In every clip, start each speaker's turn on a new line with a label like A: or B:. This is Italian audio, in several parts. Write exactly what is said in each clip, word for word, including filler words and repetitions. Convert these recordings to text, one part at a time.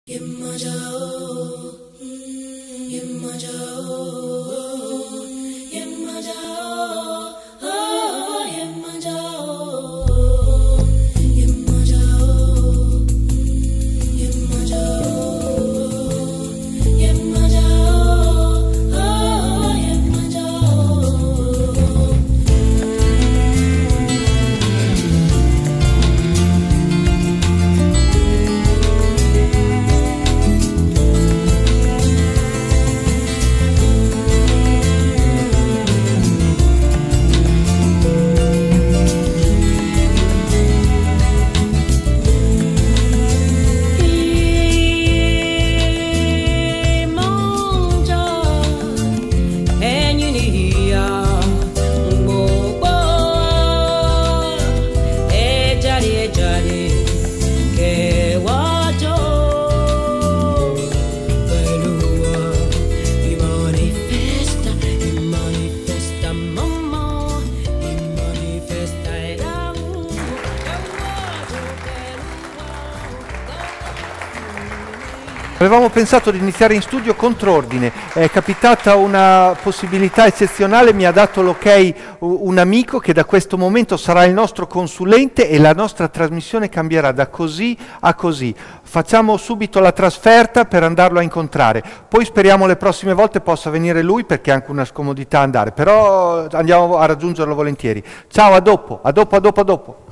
A: Avevamo pensato di iniziare in studio contrordine, è capitata una possibilità eccezionale, mi ha dato l'ok un amico che da questo momento sarà il nostro consulente e la nostra trasmissione cambierà da così a così. Facciamo subito la trasferta per andarlo a incontrare, poi speriamo le prossime volte possa venire lui perché è anche una scomodità andare, però andiamo a raggiungerlo volentieri. Ciao, a dopo, a dopo, a dopo, a dopo.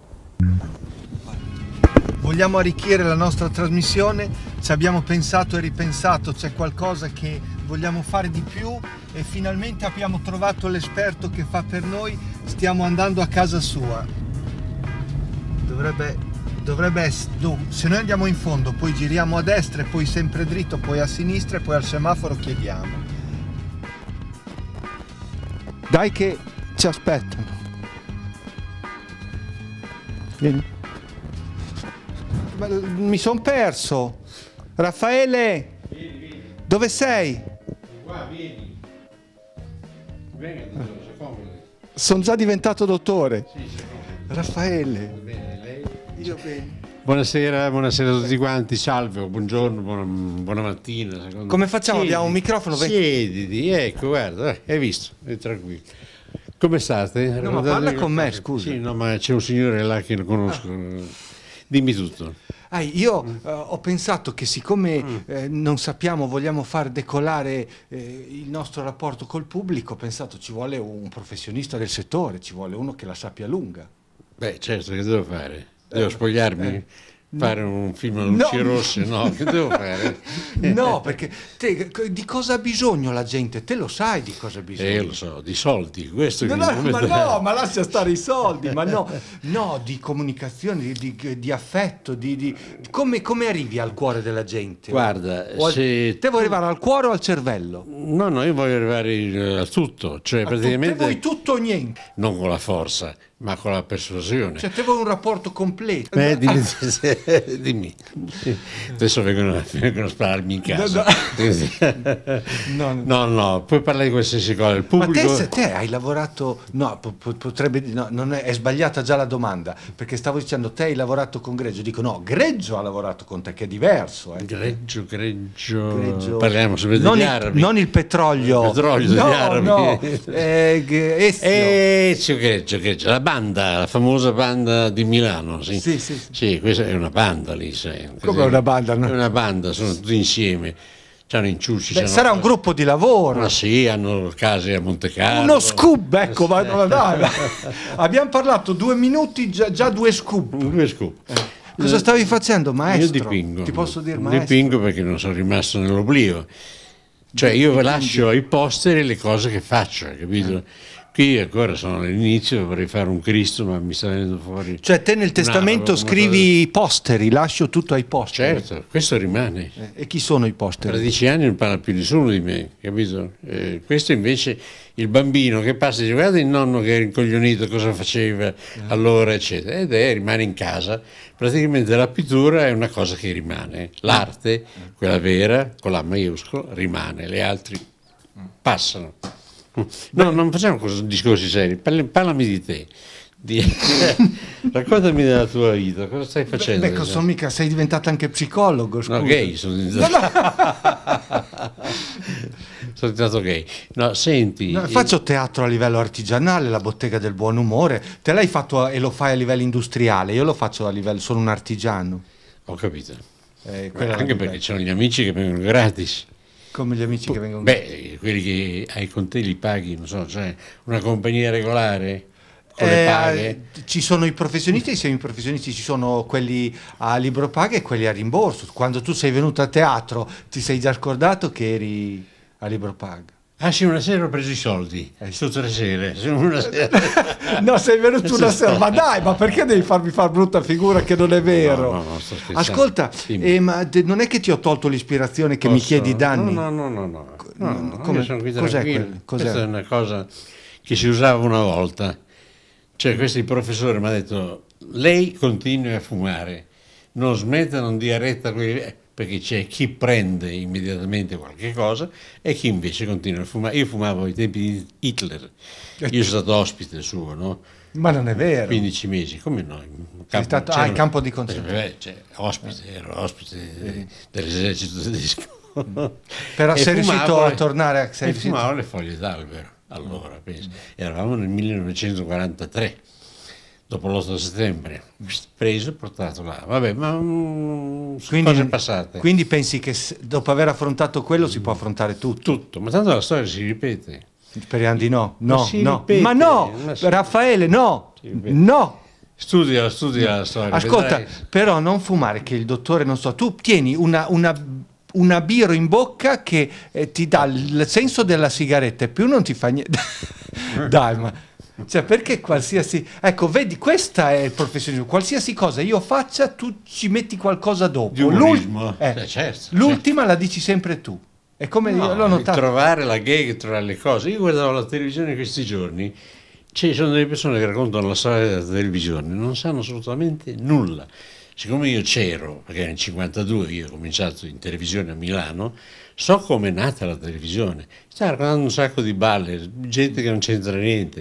A: Vogliamo arricchire la nostra trasmissione, ci abbiamo pensato e ripensato, c'è qualcosa che vogliamo fare di più e finalmente abbiamo trovato l'esperto che fa per noi, stiamo andando a casa sua. Dovrebbe, dovrebbe essere, se noi andiamo in fondo, poi giriamo a destra e poi sempre dritto, poi a sinistra e poi al semaforo chiediamo. Dai che ci aspettano. Vieni. Mi sono perso. Raffaele, vieni, vieni. Dove sei? Qua, vieni. Venga, dottore, si accomodi. Sono già diventato dottore. Sì, sì, Raffaele. Bene, lei? Io bene.
B: Buonasera, buonasera a tutti quanti, salve, buongiorno, buona, buona mattina.
A: Come facciamo? Siediti. Abbiamo un microfono?
B: Siediti, ecco, guarda, hai visto, è tranquillo. Come state?
A: No, ma parla con me, scusa.
B: Sì, no, ma c'è un signore là che lo conosco. Ah. Dimmi tutto.
A: Ah, io mm. uh, ho pensato che siccome mm. eh, non sappiamo, vogliamo far decolare eh, il nostro rapporto col pubblico, ho pensato ci vuole un professionista del settore, ci vuole uno che la sappia lunga.
B: Beh, certo, che devo fare? Devo spogliarmi?
A: Eh.
B: Fare un film a luci
A: no.
B: rosse? No, che devo fare?
A: No, perché te, di cosa ha bisogno la gente? Te lo sai di cosa ha bisogno?
B: Eh, lo so, di soldi. Questo
A: no,
B: che
A: no, ma no, ma lascia stare i soldi, ma no, no, di comunicazione, di, di, di affetto, di, di come, come arrivi al cuore della gente?
B: Guarda,
A: al,
B: se
A: te vuoi arrivare al cuore o al cervello?
B: No, no, io voglio arrivare a tutto, cioè
A: a
B: praticamente...
A: Te vuoi tutto o niente?
B: Non con la forza, ma con la persuasione.
A: Cioè te vuoi un rapporto completo?
B: Eh, dimmi, dimmi. Adesso vengono, vengono a spararmi in casa. No, no, no, no, puoi parlare di qualsiasi cosa. Il pubblico...
A: Ma te, te hai lavorato... No, potrebbe... No, non è, è sbagliata già la domanda, perché stavo dicendo te hai lavorato con Greggio. Dico no, Greggio ha lavorato con te, che è diverso. Eh.
B: Greggio, Greggio...
A: Greggio...
B: Parliamo sempre degli
A: non
B: arabi.
A: Il, non il petrolio.
B: Il petrolio degli
A: no,
B: arabi.
A: No, eh, Ezio.
B: Ezio Greggio, Greggio, la banda, la famosa banda di Milano. Sì,
A: sì, sì. Sì.
B: Sì, questa è una banda lì. Sai.
A: Come una banda? No?
B: È una banda, sono tutti insieme. C'hanno inciucci.
A: Beh, sarà un gruppo di lavoro.
B: Ma sì, hanno case a Monte Carlo.
A: Uno scoop, ecco, sì. ma, ma, dai, ma. Abbiamo parlato due minuti, già, già due scoop.
B: Due scoop.
A: Eh. Cosa stavi facendo, maestro?
B: Io dipingo.
A: Ti posso dire, maestro?
B: Dipingo perché non sono rimasto nell'oblio. Cioè io vi lascio ai posteri le cose che faccio, capito? Eh. Qui ancora sono all'inizio, vorrei fare un Cristo, ma mi sta venendo fuori.
A: Cioè te nel testamento scrivi i posteri, lascio tutto ai posteri.
B: Certo, questo rimane.
A: Eh, e chi sono i posteri?
B: Tra dieci anni non parla più nessuno di me, capito? Eh, questo invece il bambino che passa e dice guarda il nonno che era incoglionito, cosa faceva allora, eccetera. Ed è, rimane in casa. Praticamente la pittura è una cosa che rimane. L'arte, quella vera, con la maiuscola, rimane. Le altre passano. No, non facciamo discorsi seri, parlami di te. Di... Raccontami della tua vita, cosa stai facendo?
A: Beh, beh sono mica, sei diventato anche psicologo, scusa.
B: No, gay, sono diventato... No, no. sono diventato gay. No, senti...
A: No, faccio teatro a livello artigianale, la bottega del buon umore, te l'hai fatto a, e lo fai a livello industriale, io lo faccio a livello, sono un artigiano.
B: Ho capito.
A: Eh,
B: anche perché ci sono gli amici che vengono gratis.
A: Come gli amici che vengono
B: gratis? Beh, quelli che hai con te li paghi, non so, cioè una compagnia regolare...
A: Eh, ci sono i professionisti e i semiprofessionisti, ci sono quelli a libro paga e quelli a rimborso. Quando tu sei venuto a teatro ti sei già scordato che eri a libro paga?
B: Ah sì, una sera ho preso i soldi, eh, tutte le sere. Una sera.
A: No, sei venuto una sera, ma dai, ma perché devi farmi far brutta figura che non è vero?
B: No, no, no, sto scherzando.
A: Ascolta, eh, ma de, non è che ti ho tolto l'ispirazione che Posso? mi chiedi da anni?
B: No, no, no, no, no, no, no
A: come,
B: sono qui
A: cos'è
B: quello? Cos'è? Questa è una cosa che si usava una volta. Cioè questo il professore mi ha detto, lei continui a fumare, non smetta, non dia retta, perché c'è chi prende immediatamente qualche cosa e chi invece continua a fumare. Io fumavo ai tempi di Hitler, io sono stato ospite suo, no?
A: Ma non è vero.
B: quindici mesi, come no?
A: Sei stato ah, in campo di concentrazione.
B: Cioè, ospite, ero ospite eh. dell'esercito tedesco.
A: Però sei riuscito a tornare a...
B: E fumavo le foglie d'albero. Allora, penso, eravamo nel millenovecentoquarantatré, dopo l'otto settembre, preso e portato là. Vabbè, ma mm,
A: quindi,
B: cose passate.
A: Quindi pensi che dopo aver affrontato quello si può affrontare tutto?
B: Tutto, ma tanto la storia si ripete.
A: Speriamo di no, no,
B: ma
A: no.
B: Ripete,
A: ma no,
B: ma
A: Raffaele, no, no.
B: Studia, studia la storia.
A: Ascolta,
B: vedrai.
A: Però non fumare, che il dottore, non so, tu tieni una... una una birra in bocca che eh, ti dà il senso della sigaretta e più non ti fa niente. Dai, ma cioè, perché qualsiasi, ecco, vedi, questa è il professionismo, qualsiasi cosa io faccia tu ci metti qualcosa dopo.
B: Di umorismo.
A: Eh,
B: eh, certo,
A: l'ultima
B: certo.
A: La dici sempre tu. È come
B: no,
A: io l'ho notato.
B: Trovare la gag tra le cose. Io guardavo la televisione questi giorni, ci sono delle persone che raccontano la storia della televisione, non sanno assolutamente nulla. Siccome io c'ero, perché nel cinquantadue io ho cominciato in televisione a Milano, so come è nata la televisione. Sta raccontando un sacco di balle, gente che non c'entra niente.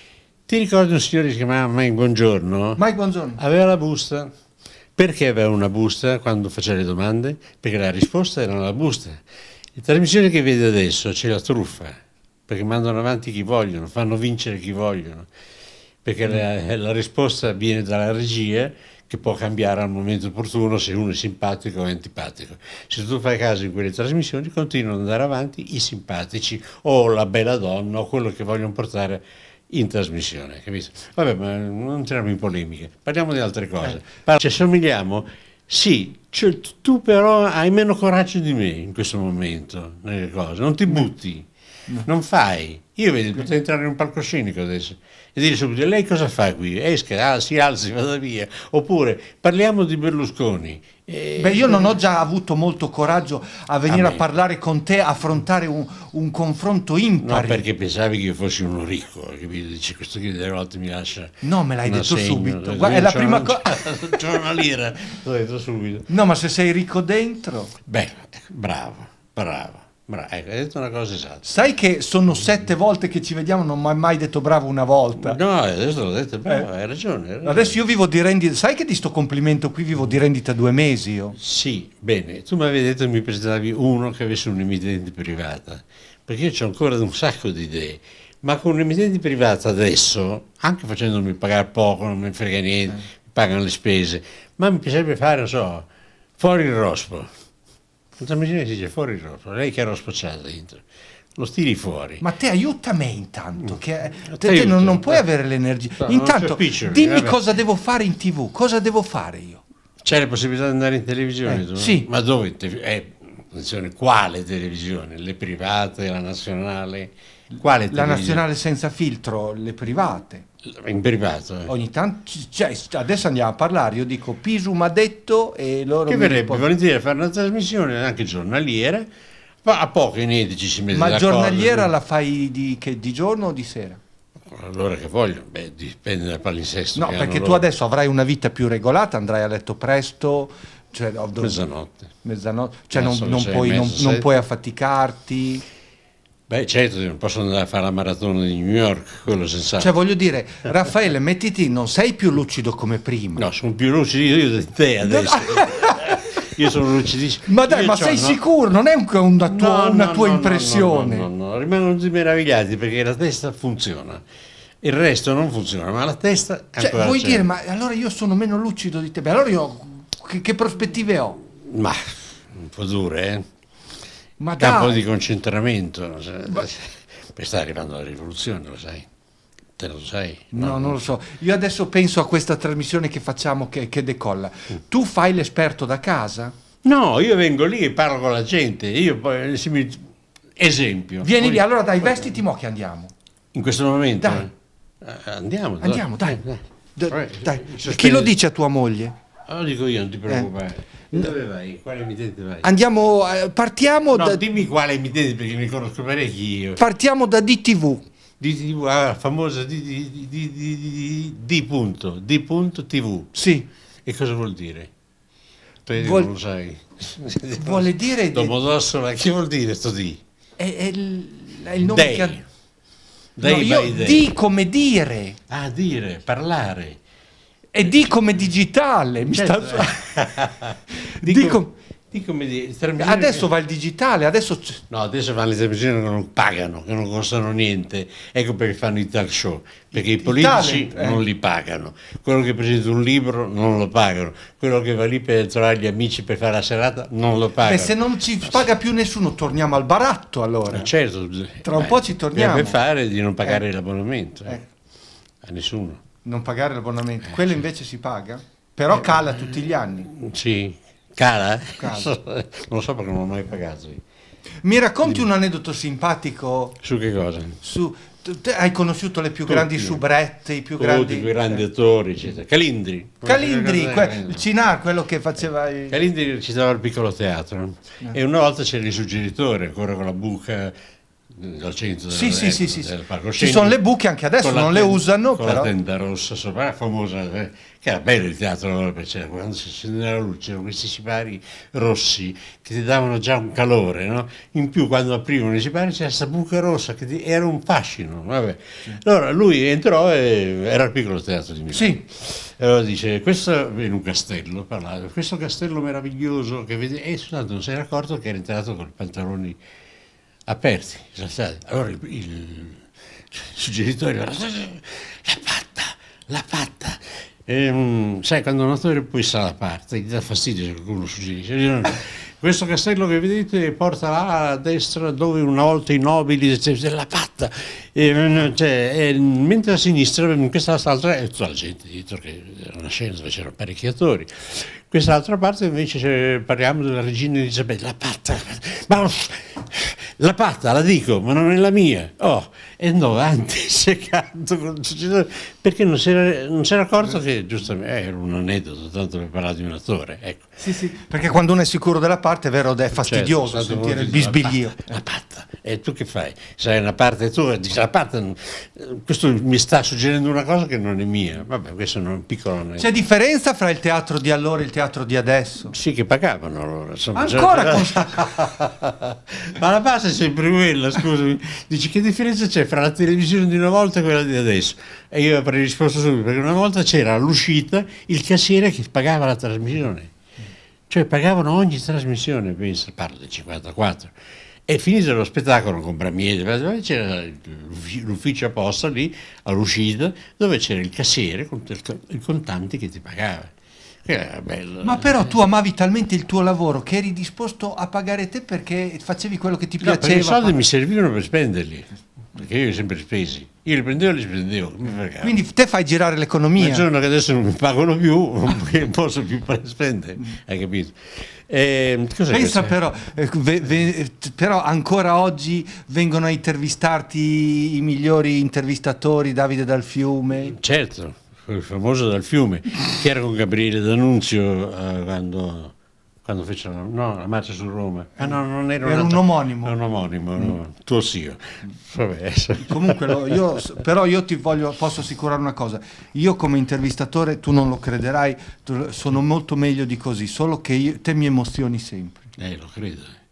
B: Ti ricordi un signore che si chiamava Mike Buongiorno?
A: Mike Buongiorno.
B: Aveva la busta. Perché aveva una busta quando faceva le domande? Perché la risposta era nella busta. Le trasmissioni che vede adesso c'è la truffa, perché mandano avanti chi vogliono, fanno vincere chi vogliono, perché mm. la, la risposta viene dalla regia, che può cambiare al momento opportuno se uno è simpatico o antipatico. Se tu fai caso in quelle trasmissioni continuano ad andare avanti i simpatici o la bella donna o quello che vogliono portare in trasmissione, capito? Vabbè, ma non entriamo in polemiche, parliamo di altre cose. Par- ci assomigliamo? Sì, cioè, tu però hai meno coraggio di me in questo momento nelle cose, non ti butti, no. non fai. Io vedo, potrei entrare in un palcoscenico adesso e dire subito, lei cosa fa qui? Esca, ah, si alzi, vada via. Oppure parliamo di Berlusconi.
A: Eh, Beh, io non ho già avuto molto coraggio a venire a, a parlare con te, a affrontare un, un confronto impari.
B: No, perché pensavi che io fossi uno ricco, capito? Dici, questo qui delle volte mi lascia.
A: No, me l'hai detto
B: segno.
A: subito. Guarda, è la prima cosa.
B: C'è una lira, l'ho detto subito.
A: No, ma se sei ricco dentro.
B: Beh, bravo, bravo. Bravo, ecco, hai detto una cosa esatta.
A: Sai che sono sette volte che ci vediamo, non mi hai mai detto bravo una volta.
B: No, adesso l'ho detto, bravo, eh. hai, ragione, hai ragione.
A: Adesso io vivo di rendita, sai che di sto complimento qui vivo di rendita due mesi io?
B: Sì, bene, tu mi avevi detto che mi presentavi uno che avesse un'emittente privata, perché io ho ancora un sacco di idee, ma con un'emittente privata adesso, anche facendomi pagare poco, non mi frega niente, eh. mi pagano le spese, ma mi piacerebbe fare, non so, fuori il rospo. La trasmissione si dice fuori il rospo, lei che era spocciata dentro, lo tiri fuori.
A: Ma te aiuta me intanto, che te, te non, non puoi avere l'energia. No, intanto dimmi vabbè. cosa devo fare in tv, cosa devo fare io?
B: C'è la possibilità di andare in televisione?
A: Eh,
B: tu,
A: sì.
B: Ma dove? Eh, attenzione, quale televisione? Le private, la nazionale? Quale
A: la nazionale senza filtro, le private.
B: In privato? Eh.
A: Ogni tanto, cioè, adesso andiamo a parlare, io dico Pisu m'ha detto e loro...
B: Che verrebbe volentieri a fare una trasmissione anche giornaliera, ma a poco inediti si mette
A: ma
B: d'accordo.
A: Ma giornaliera la fai di, che, di giorno o di sera?
B: Allora che voglio, beh, dipende dal palinsesto.
A: No, perché tu loro. adesso avrai una vita più regolata, andrai a letto presto, cioè,
B: mezzanotte.
A: Mezzanotte, cioè non, non, puoi, non, non puoi affaticarti.
B: Beh, certo, non posso andare a fare la maratona di New York, quello senz'altro.
A: Cioè, voglio dire, Raffaele, mettiti, non sei più lucido come prima.
B: No, sono più lucido io di te adesso. Io sono lucidissimo.
A: Ma dai,
B: Io
A: ma
B: c'ho,
A: sei
B: no?
A: sicuro? Non è un- una tua,
B: No,
A: una
B: no,
A: tua
B: no,
A: impressione?
B: No, no, no, no, rimangono tutti meravigliati perché la testa funziona. Il resto non funziona, ma la testa
A: Cioè,
B: ancora
A: vuoi
B: c'è.
A: dire, ma allora io sono meno lucido di te? Beh, allora io che, che prospettive ho?
B: Ma un po' dure, eh?
A: Ma
B: Campo
A: dai,
B: di concentramento. Cioè,
A: Ma-
B: poi sta arrivando la rivoluzione, lo sai? Te lo sai?
A: no, non lo so. Io adesso penso a questa trasmissione che facciamo che, che decolla. Tu fai l'esperto da casa?
B: No, io vengo lì e parlo con la gente. Io poi, se mi- esempio.
A: Vieni
B: poi-
A: lì, allora dai, vestiti mo che andiamo.
B: In questo momento?
A: Dai.
B: Eh, Andiamo.
A: Andiamo, dai.
B: Eh,
A: D-
B: Vabbè,
A: dai.
B: sospendi-
A: Chi lo dice a tua moglie?
B: Ah, lo dico io, non ti preoccupare. Dove vai? Quale emittente vai?
A: Andiamo, eh, partiamo,
B: No,
A: da,
B: dimmi quale emittente perché mi conosco parecchi io.
A: partiamo da D T V.
B: D T V, ah, famosa D, D, D, D, D, D punto, D punto T V.
A: Sì,
B: E cosa vuol dire? Tu
A: Vuol-
B: non lo sai.
A: vuole dire...
B: Domodossola, che vuol dire sto D?
A: È, è il, è il nome
B: Day.
A: che ha...
B: Day
A: No, io
B: by day.
A: di come dire.
B: Ah, dire, parlare.
A: E di come digitale. Mi
B: Certo.
A: sta...
B: Dico,
A: Dico-
B: dico come dire, trasmissioni
A: Adesso
B: che-
A: va il digitale, adesso... c-
B: No, adesso fanno le trasmissioni che non pagano, che non costano niente. Ecco perché fanno i talk show, perché i,
A: I
B: politici
A: talent, eh.
B: non li pagano. Quello che presenta un libro non lo pagano. Quello che va lì per trovare gli amici per fare la serata non lo pagano.
A: Beh, se non ci paga più nessuno, torniamo al baratto allora.
B: Eh, certo,
A: Tra un po' ci torniamo.
B: Deve fare di non pagare
A: Eh.
B: l'abbonamento. eh.
A: Eh.
B: A nessuno.
A: Non pagare l'abbonamento. Quello invece si paga? Però cala tutti gli anni.
B: Sì. Cala?
A: Cala.
B: Non lo so perché non l'ho mai pagato. io.
A: Mi racconti un aneddoto simpatico
B: Su che cosa?
A: su... tu- te hai conosciuto le più
B: Tutti.
A: grandi soubrette, i più
B: Tutti
A: grandi...
B: i grandi attori, eccetera. Calindri.
A: Calindri, que-
B: Calindri.
A: il Cinar, quello che faceva... i-
B: Calindri recitava al piccolo teatro
A: Eh.
B: e una volta c'era il suggeritore ancora con la buca al centro
A: Sì,
B: del,
A: sì,
B: ecco,
A: sì, sì,
B: del
A: sì.
B: palcoscenico.
A: Ci sono le buche anche adesso,
B: Con la
A: non le
B: ten-
A: usano,
B: con
A: però...
B: la tenda rossa sopra, famosa, eh, che era bello il teatro allora, perché c'era- quando si accendeva la luce c'erano questi sipari rossi che ti davano già un calore, no? In più quando aprivano i sipari c'era questa buca rossa che ti- era un fascino, vabbè. Allora lui entrò e era il piccolo teatro di Milano.
A: Sì,
B: E allora dice, questo in un castello, parlava, questo castello meraviglioso che vede, e scusate, non si era accorto che era entrato con i pantaloni aperti, saltati. Allora il, il suggeritore, la patta, la patta. E, mm, sai, quando un attore poi sa la parte, gli dà fastidio se qualcuno suggerisce. Dice, no, questo castello che vedete porta là a destra dove una volta i nobili, c'è la patta, e, mm, cioè, e, mentre a sinistra, in quest'altra, e tutta la gente dietro, che era una scena dove c'erano parecchi attori. Quest'altra parte invece c'è- parliamo della regina Elisabetta, la patta, ma la patta la dico, ma non è la mia. Oh, e andò avanti secando con il successore, perché non si era, non si era accorto che giustamente eh, era un aneddoto, tanto per parlare di un attore. Ecco.
A: sì, sì, perché quando uno è sicuro della parte è vero ed è fastidioso
B: Certo,
A: sentire il
B: tanto
A: bisbiglio.
B: La patta, la patta. E tu che fai? Sai una parte tua, dici la parte, non- questo mi sta suggerendo una cosa che non è mia. Vabbè, questo è un piccolo aneddoto.
A: C'è differenza fra il teatro di allora e il teatro di adesso?
B: Sì, che pagavano allora. Insomma,
A: Ancora
B: cioè-
A: con
B: Ma la base è sempre quella, scusami. Dici che differenza c'è fra la televisione di una volta e quella di adesso? E io avrei risposto subito, perché una volta c'era all'uscita il cassiere che pagava la trasmissione. Cioè pagavano ogni trasmissione, penso, parlo del cinquantaquattro. E finito lo spettacolo con Bramieri, c'era l'ufficio apposta lì all'uscita dove c'era il cassiere con i contanti che ti pagava. Che era bello.
A: Ma però tu amavi talmente il tuo lavoro che eri disposto a pagare te perché facevi quello che ti
B: No, perché i
A: piaceva.
B: soldi mi servivano per spenderli, perché io li ho sempre spesi. Io li prendevo e li spendevo. come fregava.
A: Quindi te fai girare
B: Ma il
A: l'economia.
B: giorno che adesso non mi pagano più, non posso più spendere, hai capito? Eh, cos'è
A: Pensa
B: che c'è?
A: però, eh, ve- ve- però ancora oggi vengono a intervistarti i migliori intervistatori, Davide Dal Fiume.
B: Certo, quel famoso Dal Fiume, che era con Gabriele D'Annunzio eh, quando, quando fecero no, la marcia su Roma. Ah, no, non era,
A: Era un
B: altro-
A: omonimo.
B: era un omonimo, no, tuo zio. Vabbè,
A: Comunque, lo- io, però io ti voglio, posso assicurare una cosa, io come intervistatore, tu non lo crederai, tu- sono molto meglio di così, solo che io- te mi emozioni sempre.
B: eh, lo credo.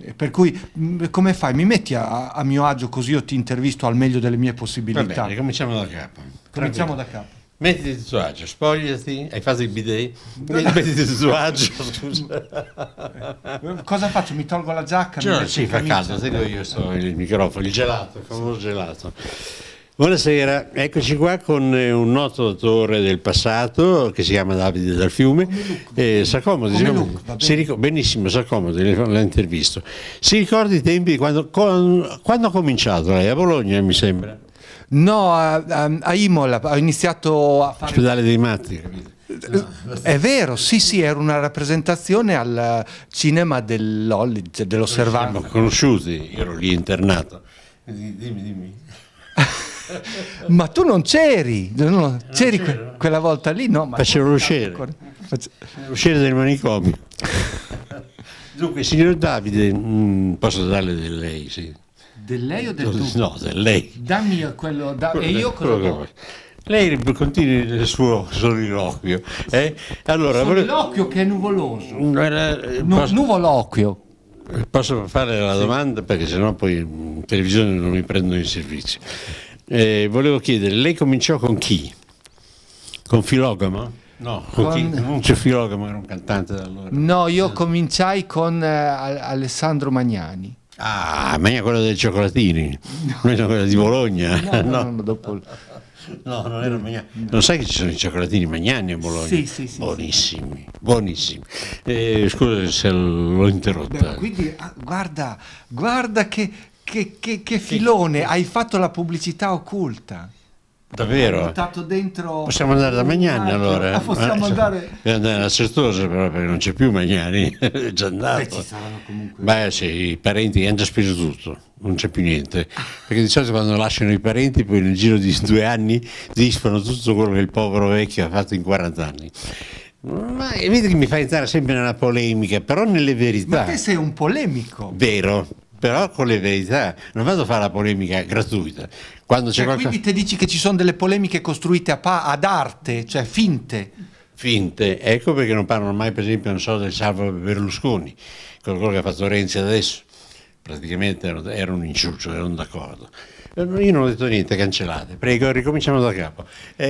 A: Per cui mh, come fai? Mi metti a, a mio agio così io ti intervisto al meglio delle mie
B: Va
A: possibilità.
B: bene, cominciamo da capo.
A: Cominciamo da capo.
B: Mettiti a tuo agio, spogliati, hai fatto il bidet, mettiti a tuo agio, scusa.
A: Cosa faccio? Mi tolgo la giacca? mi
B: Cioè,
A: metto
B: sì,
A: in
B: fa
A: camicia?
B: caldo, tengo io sto il microfono, il gelato, il famoso gelato. Buonasera, eccoci qua con eh, un noto attore del passato che si chiama Davide Dal Fiume. Eh, s'accomodi,
A: Come
B: diciamo,
A: look, va bene.
B: si ricor- benissimo, s'accomodi, l'ho intervisto. Si ricorda i tempi di quando, con- quando ha cominciato lei? A Bologna, mi sembra.
A: No, a, a- a Imola ho iniziato a fare...
B: Ospedale dei matti, capito?
A: È vero, sì, sì, era una rappresentazione al cinema dell'Ollege, dell'Osservanza.
B: Siamo conosciuti, io ero lì internato. Dimmi, dimmi.
A: Ma tu non c'eri, no, c'eri que-
B: c'ero?
A: quella volta lì, no? Ma
B: Facevo l'usciere.
A: Face-
B: Uscire del manicomio. Dunque, signor Davide, mh, posso darle del lei, sì.
A: Del lei o del tu?
B: No, del lei.
A: Dammi quello, da- e io cosa
B: Quello che
A: do?
B: vuoi. Lei continui nel suo soliloquio. Eh? Allora, volevo-
A: L'occhio che è nuvoloso.
B: era-
A: Nu-
B: posso,
A: nuvolocchio.
B: posso fare la domanda perché sennò poi in televisione non mi prendono in servizio. Eh, volevo chiedere, lei cominciò con chi? Con Filogamo? No, con,
A: Con-
B: chi? Non c'è Filogamo, era un cantante da allora.
A: No, io cominciai con eh, Al- Alessandro Magnani.
B: Ah, ma è quello dei cioccolatini, noi siamo quello di Bologna.
A: No, no,
B: No.
A: no, no, dopo...
B: No, non era Magnani. Non sai che ci sono i cioccolatini Magnani a Bologna?
A: Sì, sì, sì.
B: Buonissimi, buonissimi. Eh, scusa se l'ho interrotta.
A: Beh, quindi ah, guarda, guarda che, che, che, che filone, hai fatto la pubblicità occulta. Hai
B: Davvero?
A: buttato dentro...
B: Possiamo andare da Magnani
A: Ah,
B: allora?
A: ah, possiamo
B: Eh,
A: andare...
B: Bisogna andare a Certosa però perché non c'è più Magnani, è già
A: Beh,
B: andato.
A: ci saranno comunque...
B: Beh sì, i parenti hanno già speso tutto, non c'è più niente. Perché di solito quando lasciano i parenti poi nel giro di due anni disfano tutto quello che il povero vecchio ha fatto in quaranta anni. Ma vedi che mi fa entrare sempre nella polemica, però nelle verità.
A: Ma te sei un polemico.
B: Vero, però con le verità. Non vado a fare la polemica gratuita. Quando c'è
A: Cioè,
B: qualcosa...
A: quindi te dici che ci sono delle polemiche costruite a pa- ad arte, cioè finte.
B: Finte, ecco perché non parlano mai per esempio non so del salvo Berlusconi, con quello che ha fatto Renzi adesso, praticamente era, era un inciuccio, erano d'accordo. Io non ho detto niente, cancellate, prego, ricominciamo da capo.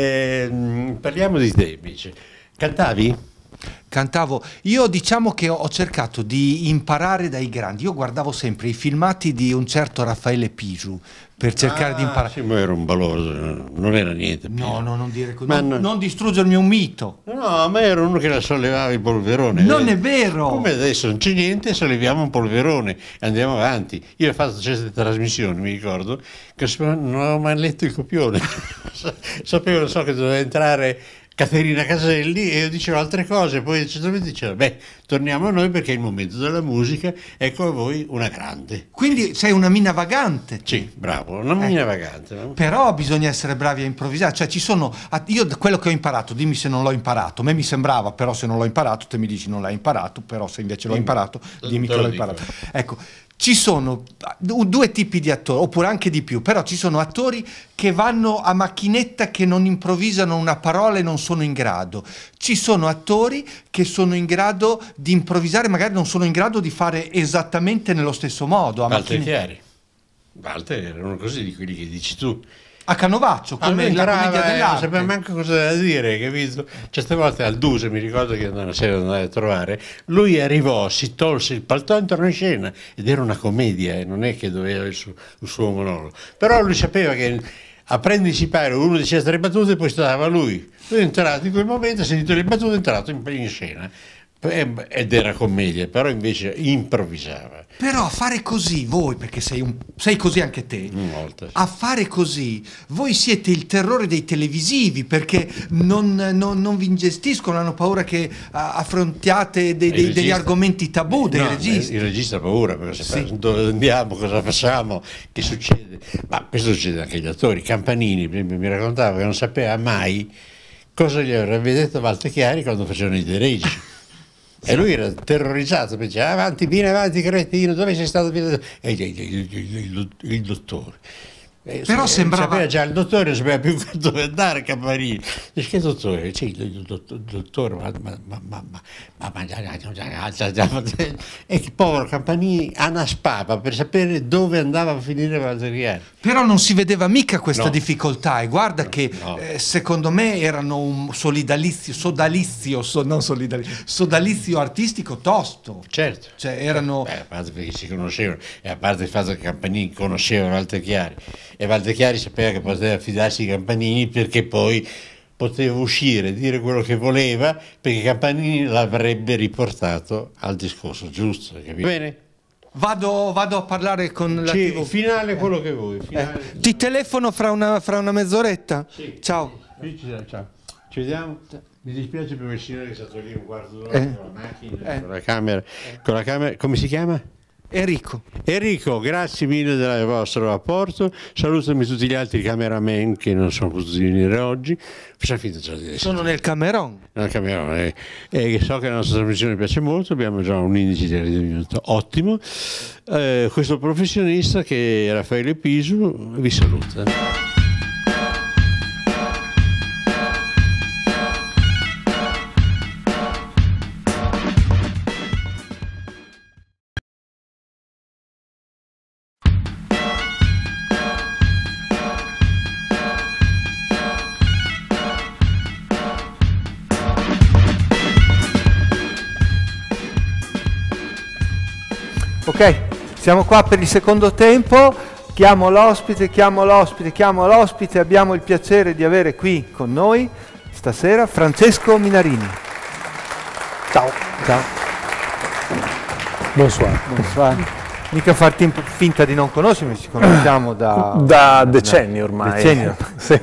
B: Eh, parliamo di te invece, cantavi?
A: Cantavo, io diciamo che ho, ho cercato di imparare dai grandi, io guardavo sempre i filmati di un certo Raffaele Pisu per cercare di imparare.
B: Sì, ma era un baloso, non era niente più.
A: No, no, non dire così,
B: Ma
A: non,
B: no-
A: non distruggermi un mito.
B: No, ma era uno che la sollevava il polverone.
A: Non
B: vedi?
A: è vero!
B: Come adesso non c'è niente, solleviamo un polverone e andiamo avanti. Io ho fatto certe trasmissioni, mi ricordo, che non avevo mai letto il copione. Sapevo, non so, che doveva entrare Caterina Caselli e io dicevo altre cose, poi a un certo punto dicevo, beh, torniamo a noi perché è il momento della musica, ecco a voi una grande.
A: Quindi sei una mina vagante.
B: Sì, bravo, una
A: Ecco.
B: mina vagante. No?
A: Però bisogna essere bravi a improvvisare, cioè ci sono, io quello che ho imparato, dimmi se non l'ho imparato, a me mi sembrava, però se non l'ho imparato, te mi dici non l'hai imparato, però se invece l'ho
B: Dimmi.
A: imparato,
B: Te
A: dimmi
B: lo
A: che l'ho
B: dico.
A: imparato. Ecco, ci sono du- due tipi di attori, oppure anche di più, però ci sono attori che vanno a macchinetta, che non improvvisano una parola e non sono in grado. Ci sono attori che sono in grado di improvvisare, magari non sono in grado di fare esattamente nello stesso modo. A,
B: Walter
A: macchine-
B: Chiari. Walter era uno così di quelli che dici tu.
A: a Canovaccio, come
B: Almeno
A: la
B: brava,
A: commedia
B: eh, non
A: dell'arte.
B: sapeva manco cosa da dire, capito? Certe volte al Duse, mi ricordo che una sera andai a trovare, lui arrivò, si tolse il paltò e entrò in scena, ed era una commedia, e non è che doveva il suo, il suo monologo. Però lui sapeva che a prendercipare uno diceva tre battute e poi stava lui. Lui è entrato in quel momento, ha sentito le battute, è entrato in, in scena. Ed era commedia, però invece improvvisava.
A: Però a fare così voi, perché sei, un, sei così anche te,
B: Molto.
A: a fare così voi siete il terrore dei televisivi, perché non, non- non vi ingestiscono, hanno paura che ah, affrontiate dei-
B: Il
A: dei- degli
B: regista-
A: argomenti tabù dei
B: No,
A: registi.
B: Il regista ha paura perché
A: Sì.
B: sa dove andiamo, cosa facciamo, che succede. Ma questo succede anche agli attori. Campanini, per esempio, mi raccontava che non sapeva mai cosa gli avrebbe detto Walter Chiari quando facevano i deregi. E lui era terrorizzato, diceva avanti, vieni avanti cretino, dove sei stato? E il, il- il- il- il dottore. Eh,
A: Però sembrava...
B: sapeva già il dottore, non sapeva più dove andare Campanini. Dice, che dottore? Sì, il dottore, dottore ma, ma, ma, ma, ma, ma, ma e il povero Campanini anaspava per sapere dove andava a finire Valteriani.
A: Però non si vedeva mica questa
B: No.
A: difficoltà, e guarda
B: No,
A: che
B: no.
A: eh, secondo me erano un solidalizio, sodalizio, so, non solidalizio, sodalizio artistico tosto.
B: Certo.
A: Cioè erano...
B: Beh, a parte perché si conoscevano, e a parte il fatto che Campanini conosceva Valtechiari, e Valtechiari sapeva che poteva fidarsi di Campanini perché poi poteva uscire, dire quello che voleva, perché Campanini l'avrebbe riportato al discorso giusto, capito? Bene?
A: Vado, vado a parlare con la
B: Sì,
A: tivù.
B: finale quello che vuoi. Finale.
A: Eh, ti telefono fra una, fra una mezz'oretta?
B: Sì.
A: Ciao.
B: Sì, ci siamo, ciao. Ci vediamo? Mi dispiace per il signore che è stato lì un quarto d'ora
A: Eh.
B: con la macchina,
A: Eh.
B: con la camera, con la camera, come si chiama?
A: Enrico.
B: Enrico, grazie mille del vostro apporto, salutami tutti gli altri cameraman che non sono potuti venire oggi, facciamo finta già di essere.
A: Sono nel Cameron.
B: Nel Cameron, eh, e so che la nostra trasmissione piace molto, abbiamo già un indice di radiominuto ottimo. Eh, questo professionista che è Raffaele Pisu vi saluta.
A: Ok, siamo qua per il secondo tempo, chiamo l'ospite, chiamo l'ospite, chiamo l'ospite, abbiamo il piacere di avere qui con noi stasera Francesco Minarini.
C: Ciao.
A: Ciao.
C: Bonsoir.
A: Bonsoir. Mica farti finta di non conoscermi, ci conosciamo da...
C: Da decenni ormai.
A: Decenni ormai.
C: Sì.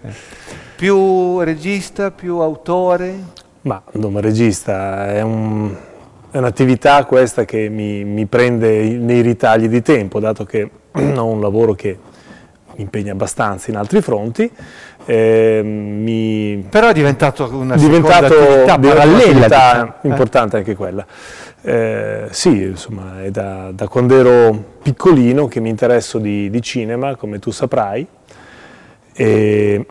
A: Più regista, più autore?
C: Ma come regista è un... è un'attività questa che mi, mi prende nei ritagli di tempo, dato che ho un lavoro che mi impegna abbastanza in altri fronti. Eh, mi...
A: Però è diventato una
C: è diventato,
A: seconda attività parallela. Diciamo.
C: Importante eh. anche quella. Eh, sì, insomma, è da, da quando ero piccolino che mi interesso di, di cinema, come tu saprai. E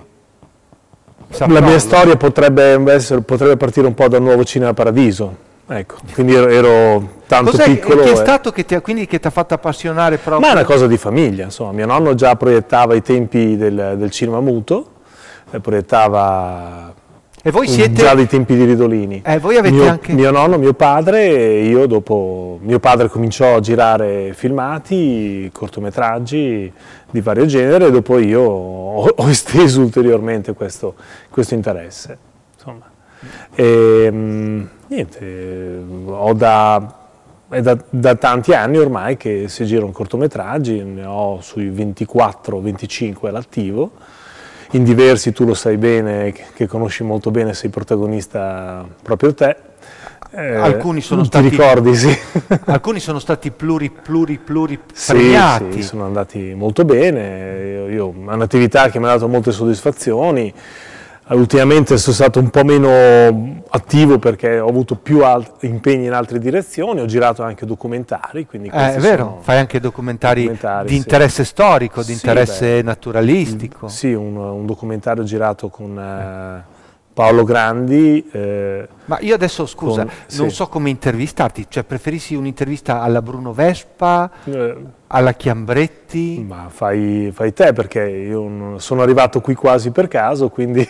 C: la mia storia potrebbe, essere, potrebbe partire un po' dal Nuovo Cinema Paradiso. Ecco, quindi ero, ero tanto
A: Cos'è,
C: piccolo.
A: Che è
C: e...
A: stato che ti ha, quindi che ti ha fatto appassionare proprio?
C: Ma è una cosa di famiglia, insomma. Mio nonno già proiettava ai tempi del, del cinema muto, eh, proiettava
A: e voi siete...
C: già dai tempi di Ridolini.
A: Eh, voi avete
C: mio,
A: anche...
C: mio nonno, mio padre, e io dopo... Mio padre cominciò a girare filmati, cortometraggi di vario genere, e dopo io ho, ho esteso ulteriormente questo, questo interesse, insomma. E, mh, niente, ho da, è da, da tanti anni ormai che si girano cortometraggi, ne ho sui ventiquattro venticinque all'attivo, in diversi, tu lo sai bene, che, che conosci molto bene, sei protagonista proprio te. Eh,
A: alcuni sono
C: ti
A: stati,
C: ricordi, sì.
A: Alcuni sono stati pluri, pluri, pluri
C: sì,
A: premiati.
C: Sì, sono andati molto bene, io, io, è un'attività che mi ha dato molte soddisfazioni. Ultimamente sono stato un po' meno attivo perché ho avuto più impegni in altre direzioni, ho girato anche documentari. Quindi
A: eh, è vero, fai anche documentari, documentari di sì. interesse storico, di sì, interesse beh, naturalistico.
C: Sì, un, un documentario girato con eh, Paolo Grandi. Eh,
A: Ma io adesso, scusa, con, non sì. so come intervistarti, cioè preferissi un'intervista alla Bruno Vespa, eh, alla Chiambretti?
C: Ma fai, fai te, perché io non, sono arrivato qui quasi per caso, quindi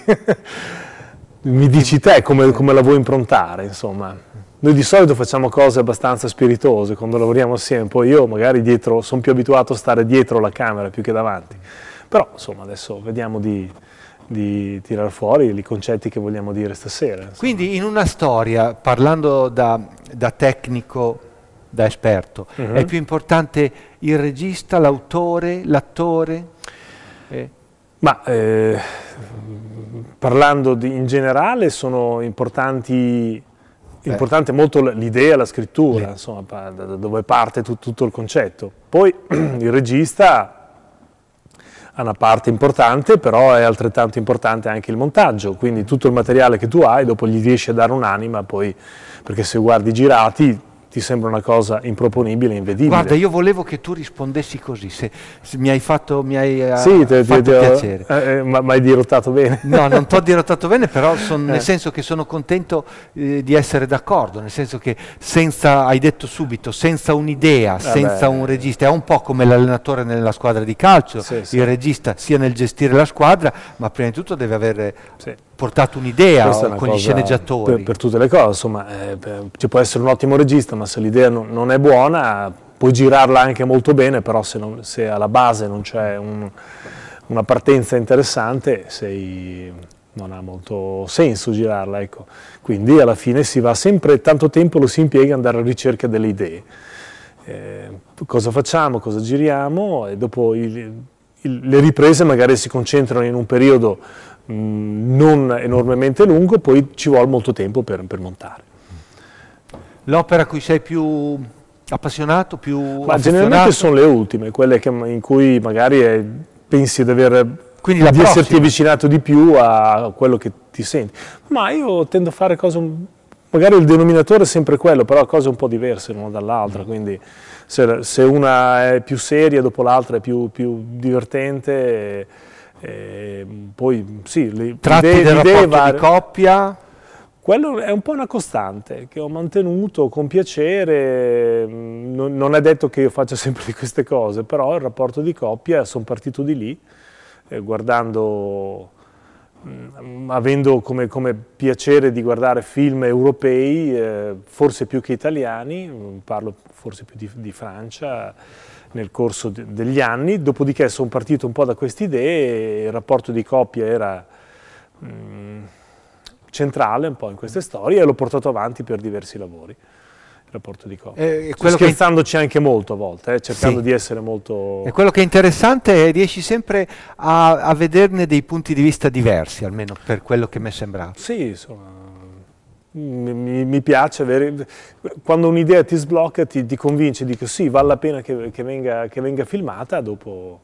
C: mi dici te come, come la vuoi improntare, insomma. Noi di solito facciamo cose abbastanza spiritose quando lavoriamo assieme, poi io magari dietro, sono più abituato a stare dietro la camera più che davanti. Però, insomma, adesso vediamo di... di tirar fuori i concetti che vogliamo dire stasera. Insomma.
A: Quindi in una storia, parlando da, da tecnico, da esperto, uh-huh. è più importante il regista, l'autore, l'attore? Eh.
C: Ma eh, parlando di, in generale sono importanti, eh. importante molto l'idea, la scrittura, eh. insomma, da dove parte tu, tutto il concetto. Poi il regista ha una parte importante, però è altrettanto importante anche il montaggio, quindi tutto il materiale che tu hai, dopo gli riesci a dare un'anima, poi, perché se guardi i girati ti sembra una cosa improponibile, invedibile.
A: Guarda, io volevo che tu rispondessi così, se, se mi hai fatto, mi hai,
C: sì, te,
A: fatto
C: te, te,
A: piacere.
C: Eh, eh, ma hai dirottato bene.
A: No, non ti ho dirottato bene, però son,
C: Eh.
A: nel senso che sono contento eh, di essere d'accordo, nel senso che senza, hai detto subito, senza un'idea, senza un regista, è un po' come l'allenatore nella squadra di calcio,
C: sì, sì.
A: il regista sia nel gestire la squadra, ma prima di tutto deve avere
C: Sì.
A: portato un'idea
C: Questa è una
A: con gli
C: cosa
A: sceneggiatori.
C: Per, per tutte le cose, insomma, eh, per- ci può essere un ottimo regista, ma se l'idea non, non è buona, puoi girarla anche molto bene, però se, non, se alla base non c'è un, una partenza interessante, sei, non ha molto senso girarla, ecco. Quindi alla fine si va sempre, tanto tempo lo si impiega ad andare alla ricerca delle idee. Eh, cosa facciamo, cosa giriamo, e dopo il, il, le riprese magari si concentrano in un periodo mh, non enormemente lungo, poi ci vuole molto tempo per, per montare.
A: L'opera a cui sei più appassionato, più
C: Ma
A: affezionato?
C: generalmente sono le ultime, quelle che, in cui magari è, pensi di, aver,
A: Quindi la
C: di
A: prossima.
C: esserti avvicinato di più a quello che ti senti. Ma io tendo a fare cose, un- magari il denominatore è sempre quello, però cose un po' diverse l'una dall'altra, quindi se, se una è più seria, dopo l'altra è più, più divertente, e poi sì, le
A: Tratti
C: idee-
A: del
C: le idee
A: rapporto
C: varie.
A: di coppia?
C: Quello è un po' una costante che ho mantenuto con piacere, non, non è detto che io faccia sempre di queste cose, però il rapporto di coppia, sono partito di lì, eh, guardando, mh, avendo come, come piacere di guardare film europei, eh, forse più che italiani, parlo forse più di, di Francia, nel corso de, degli anni, dopodiché sono partito un po' da queste idee, e il rapporto di coppia era mh, centrale un po' in queste storie e l'ho portato avanti per diversi lavori, il rapporto di coppia.
A: Eh, quello che-
C: Scherzandoci anche molto a volte, eh, cercando
A: Sì.
C: di essere molto...
A: E quello che è interessante è riesci sempre a, a vederne dei punti di vista diversi, almeno per quello che mi è sembrato.
C: Sì, insomma, mi, mi- mi piace avere... Quando un'idea ti sblocca, ti, ti convince, dico sì, vale la pena che, che venga, che venga filmata, dopo...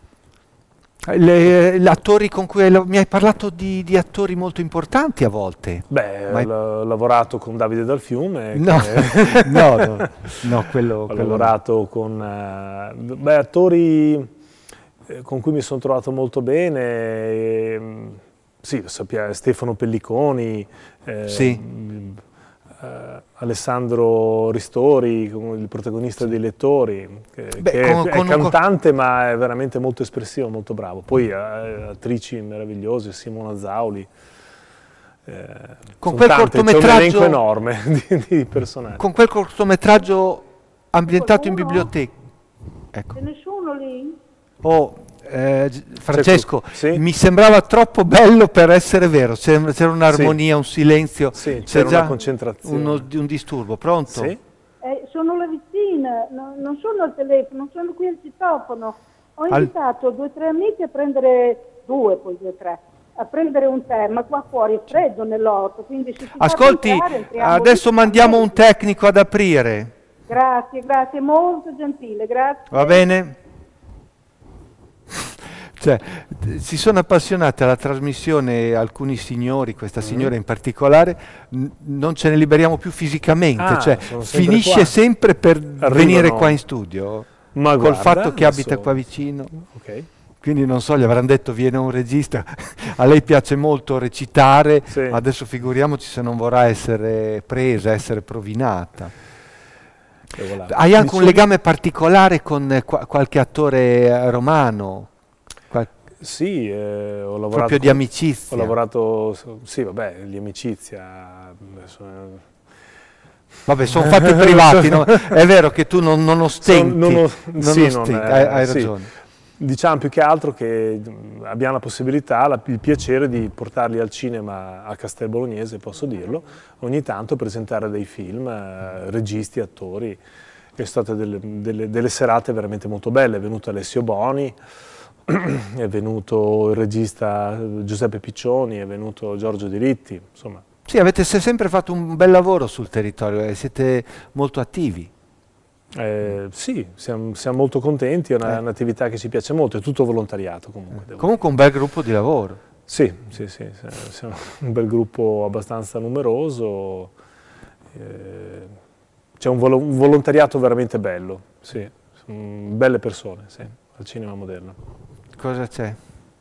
A: Le, gli attori con cui hai, la- mi hai parlato di, di attori molto importanti a volte.
C: Beh,
A: Ma è-
C: ho lavorato con Davide Dal Fiume,
A: No,
C: che-
A: no, no, no, quello,
C: ho
A: quello
C: lavorato con eh, beh, attori eh, con cui mi sono trovato molto bene, e, sì, lo sappia- Stefano Pelliconi, eh,
A: Sì.
C: mh, eh, Alessandro Ristori, come il protagonista dei Lettori, che,
A: Beh,
C: che
A: con-
C: è,
A: con
C: è
A: un co-
C: cantante ma è veramente molto espressivo, molto bravo. Poi eh, attrici meravigliose, Simona Zauli. Eh,
A: Con
C: sono
A: quel
C: tante, c'è un
A: cortometraggio-
C: elenco enorme di, di personaggi.
A: Con quel cortometraggio ambientato in
D: Qualcuno?
A: biblioteca. Ecco.
D: C'è nessuno lì?
A: Oh, eh, G- Francesco,
C: Sì?
A: mi sembrava troppo bello per essere vero, c'era, c'era un'armonia, un silenzio,
C: Sì,
A: c'è
C: c'era
A: già
C: una concentrazione.
A: uno- un disturbo. Pronto?
C: Sì?
D: Eh, sono le vicine, no- non sono al telefono, non sono qui al citofono. Ho
A: Al-
D: invitato due o tre amiche a prendere, due poi due o tre, a prendere un tè, ma qua fuori è freddo nell'orto, quindi se si fa
A: Ascolti,
D: entrare, entriamo
A: adesso
D: lì.
A: mandiamo un tecnico ad aprire,
D: Grazie, grazie, molto gentile, grazie.
A: va bene? Cioè, t- si sono appassionati alla trasmissione alcuni signori, questa
C: Mm.
A: signora in particolare, n- non ce ne liberiamo più fisicamente,
C: Ah,
A: cioè
C: sono sempre
A: finisce
C: qua.
A: sempre per
C: Arrivano-
A: venire qua in studio,
C: Ma
A: col
C: guarda,
A: fatto che abita
C: adesso-
A: qua vicino.
C: Ok.
A: Quindi non so, gli avranno detto viene un regista, a lei piace molto recitare,
C: Sì.
A: adesso figuriamoci se non vorrà essere presa, essere provinata.
C: E voilà.
A: Hai anche un
C: Dicevi-
A: legame particolare con eh, qua- qualche attore eh, romano? Qual-
C: Sì, eh, ho lavorato...
A: proprio di
C: con-
A: amicizia?
C: Ho lavorato, sì, vabbè, di amicizia. adesso, eh,
A: Vabbè, sono fatti privati, no? È vero che tu non, non ostenti,
C: Sono- non ho-
A: non
C: sì, non
A: ostenti,
C: è-
A: hai, hai
C: sì.
A: ragione.
C: Diciamo più che altro che mh, abbiamo la possibilità, la- il piacere di portarli al cinema a Castel Bolognese, posso dirlo, ogni tanto presentare dei film, eh, registi, attori. È state delle, delle- delle serate veramente molto belle, è venuto Alessio Boni, è venuto il regista Giuseppe Piccioni, è venuto Giorgio Diritti, insomma.
A: Sì, avete se- sempre fatto un bel lavoro sul territorio e siete molto attivi.
C: Eh, sì, siamo, siamo molto contenti, è una-
A: Eh.
C: un'attività che ci piace molto, è tutto volontariato comunque. devo
A: Comunque un bel gruppo di lavoro.
C: Sì, sì, sì, sì, siamo un bel gruppo abbastanza numeroso, eh, c'è un, volo, un volontariato veramente bello, sì, belle persone, sì, al cinema moderno.
A: Cosa c'è?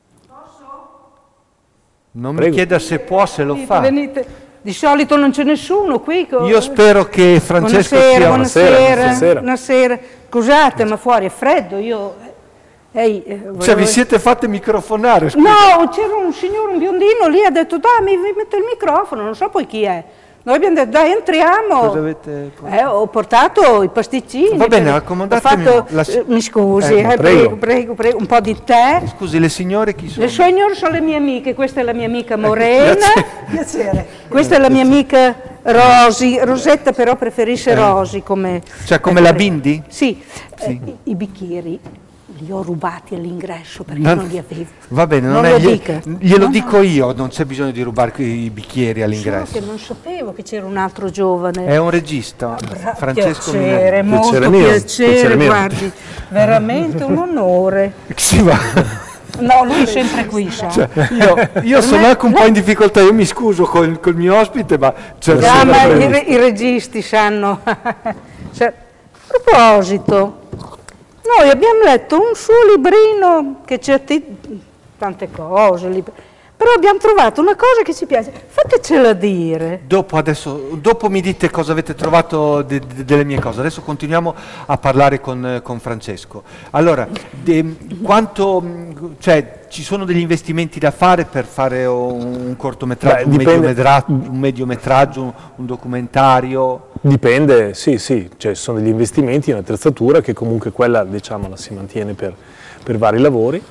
A: Non
C: Prego.
A: mi chieda se può, se lo
E: Venite,
A: fa.
E: venite. Di solito non c'è nessuno qui. co-
A: Io spero che Francesco
E: buonasera,
A: sia...
E: buonasera,
C: buonasera.
E: buonasera. Scusate, ma fuori è freddo, io... Ehi, eh,
A: Cioè,
E: volevo-
A: vi siete fatte microfonare? scusa.
E: No, c'era un signore, un biondino lì, ha detto, dai, mi vi metto il microfono, non so poi chi è. Noi abbiamo detto, dai, entriamo.
A: Cosa avete...
E: Eh, ho portato i pasticcini.
A: Va bene,
E: per-
A: raccomandatemi
E: ho fatto-
A: la-
E: eh, mi scusi,
A: Eh,
E: eh,
C: prego.
E: prego, prego, prego, un po' di tè.
A: Scusi, le signore chi sono?
E: Le signore sono le mie amiche, questa è la mia amica Morena,
A: Grazie.
E: piacere. Questa è la mia amica Rosi, Rosetta però preferisce Rosi come...
A: Cioè, come
E: ecco,
A: la
E: prego.
A: Bindi?
E: Sì,
A: Sì.
E: eh, i, i bicchieri li ho rubati all'ingresso perché
A: Non-
E: non li avevo.
A: Va bene, non,
E: Non
A: è,
E: lo
A: glie-
E: dica.
A: glielo
E: No,
A: dico
E: no.
A: io, non c'è bisogno di rubare i bicchieri
E: So
A: all'ingresso.
E: che non sapevo che c'era un altro giovane.
A: È un regista, Francesco
E: Piacere,
A: Minelli.
E: molto
C: Piacere mio,
E: piacere,
C: piacere mio.
E: guardi, veramente un onore.
A: Si va.
E: No, lui è sempre qui, sa.
A: Cioè, io io sono anche un po' in difficoltà, io mi scuso col, col mio ospite, ma... Cioè,
E: Ah,
A: sono-
E: ma i, re- i registi sanno. Cioè, a proposito, noi abbiamo letto un suo librino che c'è ti- tante cose, lib- però abbiamo trovato una cosa che ci piace. Fatecela dire.
A: Dopo, adesso, dopo mi dite cosa avete trovato de- de- delle mie cose, adesso continuiamo a parlare con, con Francesco. Allora, de- quanto, mh, cioè, ci sono degli investimenti da fare per fare un, un cortometraggio,
C: Beh,
A: un,
C: dipende.
A: mediometra- un mediometraggio, un, un documentario?
C: Dipende, sì, sì, cioè ci sono degli investimenti in attrezzatura che comunque quella, diciamo, la si mantiene per, per vari lavori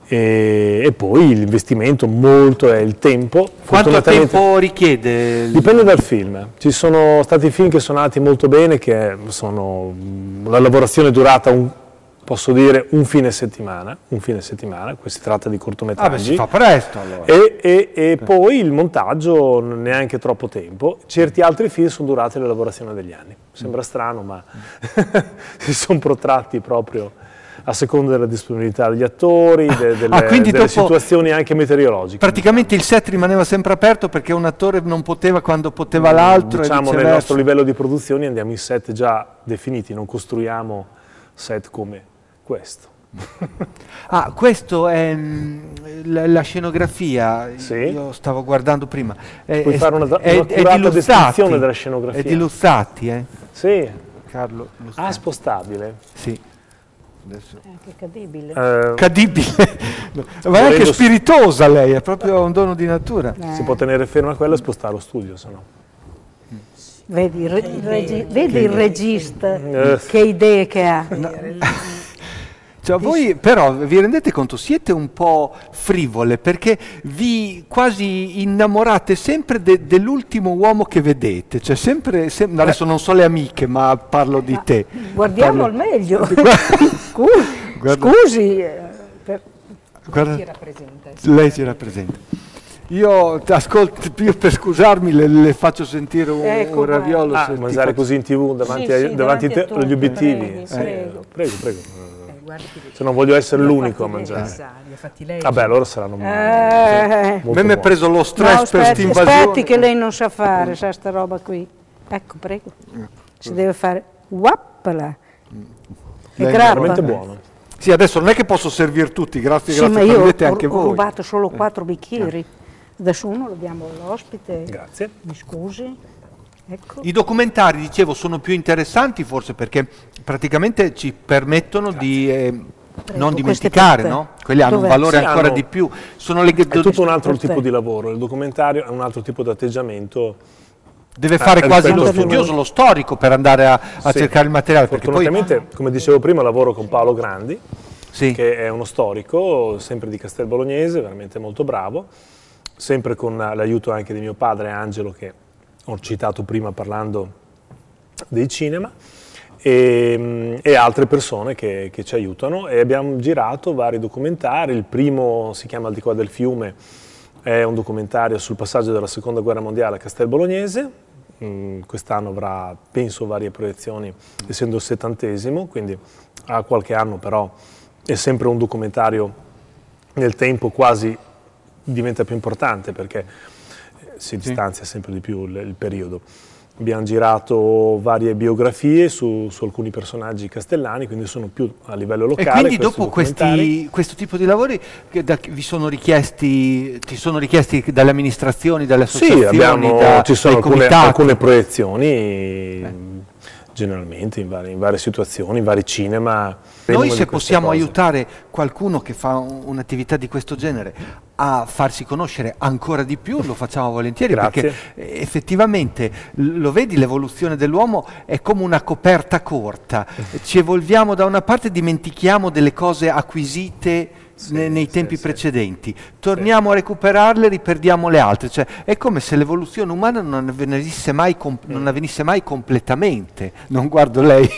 C: e, e poi l'investimento molto è il tempo.
A: Quanto
C: Fortunatamente-
A: tempo richiede? il-
C: Dipende dal film, ci sono stati film che sono andati molto bene, che sono la lavorazione è durata un, posso dire un fine settimana, un fine settimana, qui si tratta di
A: Ah, beh,
C: cortometraggi.
A: si fa presto allora.
C: E, e- e poi il montaggio non neanche troppo tempo, certi altri film sono durati la lavorazione degli anni, sembra strano ma si sono protratti proprio a seconda della disponibilità degli attori, de- delle,
A: Ah, quindi
C: delle
A: dopo-
C: situazioni anche meteorologiche.
A: Praticamente il set rimaneva sempre aperto perché un attore non poteva quando poteva l'altro e
C: Diciamo nel
A: viceversa.
C: nostro livello di produzione andiamo in set già definiti, non costruiamo set come questo.
A: Ah, questo è mm, la, la scenografia,
C: Sì.
A: io stavo guardando prima. È,
C: Puoi
A: è-
C: fare una-
A: è-
C: un'accurata
A: è di Luzzatti,
C: descrizione della scenografia.
A: È di Luzzatti, eh?
C: Sì,
A: Carlo Luzzatti.
C: ah, spostabile.
A: Sì. Adesso.
E: È anche cadibile.
C: Eh,
A: Cadibile, No, ma è anche
C: Volendo-
A: spiritosa lei, è proprio un dono di natura.
C: Si può tenere ferma quella e spostare lo studio, se no.
E: Vedi, il, re- il regi- vedi il regista,
C: Eh.
E: che idee che ha.
A: Cioè, voi però vi rendete conto, siete un po' frivole perché vi quasi innamorate sempre de- dell'ultimo uomo che vedete, cioè sempre, sem- adesso non so le amiche ma parlo di te.
E: Guardiamo al
A: Parlo-
E: meglio.
A: Guarda-
E: Scusi,
A: Guarda-
E: scusi, eh, per-
A: Guarda-
E: ci rappresenta.
A: lei ci rappresenta. Io, t- ascolti, io per scusarmi le, le faccio sentire un,
E: Ecco,
A: un raviolo.
C: Ah,
A: se ti
C: mangiare
A: faccio-
C: così in tv davanti,
E: Sì,
C: ai-
E: sì,
C: davanti a
E: davanti
C: te-
E: a tutti,
C: agli obiettivi?
E: prego,
C: Sì,
E: prego.
C: prego, prego.
E: Eh, guardi che-
C: Se non voglio essere l'unico a
E: Li ha fatti
C: mangiare.
E: lei, li ha fatti lei.
C: Vabbè, allora saranno
E: Eh,
C: molto
A: A me mi è
C: buoni.
A: preso lo stress
E: no,
A: per
E: aspetti,
A: questa invasione.
E: aspetti che lei non sa fare, sa sta roba qui. Ecco, prego. Si deve fare wappala. E
A: Lei è
E: grappa.
C: Veramente buono.
A: Sì, adesso non è che posso servire tutti, grazie,
E: Sì,
A: grazie,
E: ma io
A: prendete
E: ho,
A: anche
E: ho
A: voi.
E: rubato solo quattro bicchieri. Adesso uno lo diamo all'ospite.
C: Grazie.
E: Mi scusi. Ecco.
A: I documentari, dicevo, sono più interessanti forse perché praticamente ci permettono di eh, non
E: queste
A: dimenticare,
E: per te.
A: no? Quelli hanno un
E: Dov'è?
A: valore
C: Sì,
A: ancora
C: hanno-
A: di più. Sono le
C: È tutto un altro
E: Per
C: tipo
E: te.
C: di lavoro. Il documentario è un altro tipo di atteggiamento.
A: Deve fare
C: Eh,
A: quasi
C: rispetto
A: lo
C: a noi.
A: studioso, lo storico per andare a, a
C: Sì.
A: cercare il materiale. Perché poi,
C: Fortunatamente, come dicevo prima, lavoro con Paolo Grandi,
A: sì,
C: che è uno storico, sempre di Castel Bolognese, veramente molto bravo, sempre con l'aiuto anche di mio padre Angelo, che ho citato prima parlando dei cinema, e, e altre persone che, che ci aiutano, e abbiamo girato vari documentari. Il primo si chiama Al di qua del fiume, è un documentario sul passaggio della seconda guerra mondiale a Castel Bolognese. Mm, quest'anno avrà, penso, varie proiezioni, essendo il settantesimo, quindi ha qualche anno, però è sempre un documentario nel tempo, quasi diventa più importante perché si distanzia sempre di più il, il periodo. abbiamo girato varie biografie su, su alcuni personaggi castellani, quindi sono più a livello locale.
A: E quindi dopo questi, questo tipo di lavori che da, vi sono richiesti, ti sono richiesti dalle amministrazioni, dalle associazioni?
C: Sì, abbiamo,
A: da,
C: ci sono alcune,
A: comitati.
C: alcune proiezioni, eh. generalmente in varie, in varie situazioni, in vari cinema.
A: Noi se possiamo cose. aiutare qualcuno che fa un'attività di questo genere a farsi conoscere ancora di più, lo facciamo volentieri.
C: Grazie.
A: Perché effettivamente, lo vedi, l'evoluzione dell'uomo è come una coperta corta, ci evolviamo da una parte, dimentichiamo delle cose acquisite Sì, nei, nei tempi sì, precedenti, torniamo sì. a recuperarle, riperdiamo le altre, cioè è come se l'evoluzione umana non avvenisse mai, non avvenisse mai completamente. Non guardo lei,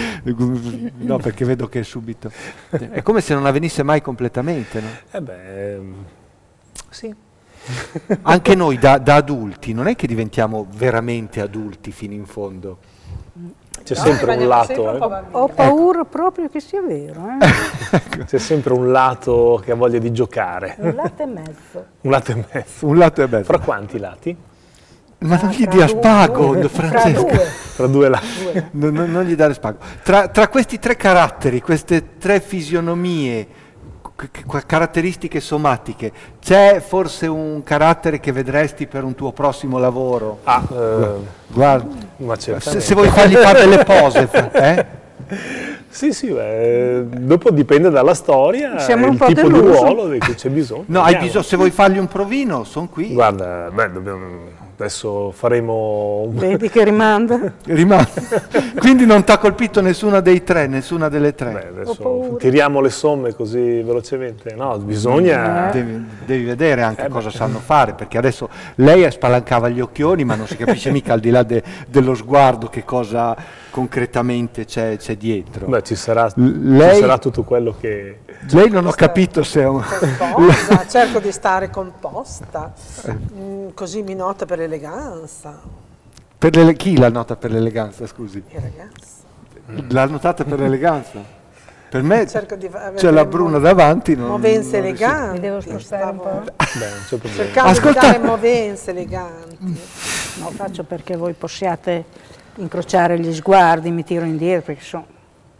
A: no, perché vedo che è subito, è come se non avvenisse mai completamente, no?
C: Eh beh, sì.
A: Anche noi da, da adulti non è che diventiamo veramente adulti fino in fondo.
C: C'è no, sempre un lato.
E: Eh. Ho, ho paura ecco. proprio che sia vero. Eh.
C: C'è sempre un lato che ha voglia di giocare.
E: Un lato e mezzo.
C: Un lato e mezzo.
A: Un lato e mezzo.
C: Fra quanti lati?
A: Ma non gli dia spago,
E: due,
A: Francesca.
E: Fra due.
C: Fra due lati.
A: Non, non, non gli dare spago. Tra, tra questi tre caratteri, queste tre fisionomie, caratteristiche somatiche, c'è forse un carattere che vedresti per un tuo prossimo lavoro?
C: Ah, eh,
A: guarda,
C: ma
A: se, se vuoi fargli fare delle pose, eh?
C: Sì, sì, beh, dopo dipende dalla storia,
E: Siamo
C: e
E: un
C: il
E: po'
C: tipo
E: deluso.
C: di ruolo di cui c'è bisogno.
A: No, hai bisogno, se vuoi fargli un provino, sono qui.
C: Guarda, beh, dobbiamo... Adesso faremo...
E: Vedi che rimanda?
A: Rimanda. Quindi non ti ha colpito nessuna dei tre, nessuna delle tre?
C: Beh, adesso tiriamo le somme così velocemente. No, bisogna...
A: Eh. Devi, devi vedere anche
C: eh
A: cosa
C: beh.
A: sanno fare, perché adesso lei spalancava gli occhioni, ma non si capisce mica al di là de, dello sguardo che cosa concretamente c'è dietro.
C: Beh, ci sarà,
A: lei,
C: ci sarà tutto quello che...
A: Lei non ho capito se è un...
F: Composta, cerco di stare composta, mm, così mi nota per l'eleganza.
A: Per le, chi la nota per l'eleganza, scusi?
F: Il ragazzo.
A: L'ha notata per l'eleganza? Per me
F: c'è
A: la Bruna davanti. Non,
F: movenze
A: non
F: eleganti.
E: Mi devo spostare un po'.
C: Beh,
F: cercando Ascolta. di dare movenze eleganti.
E: Lo faccio perché voi possiate incrociare gli sguardi, mi tiro indietro perché sono...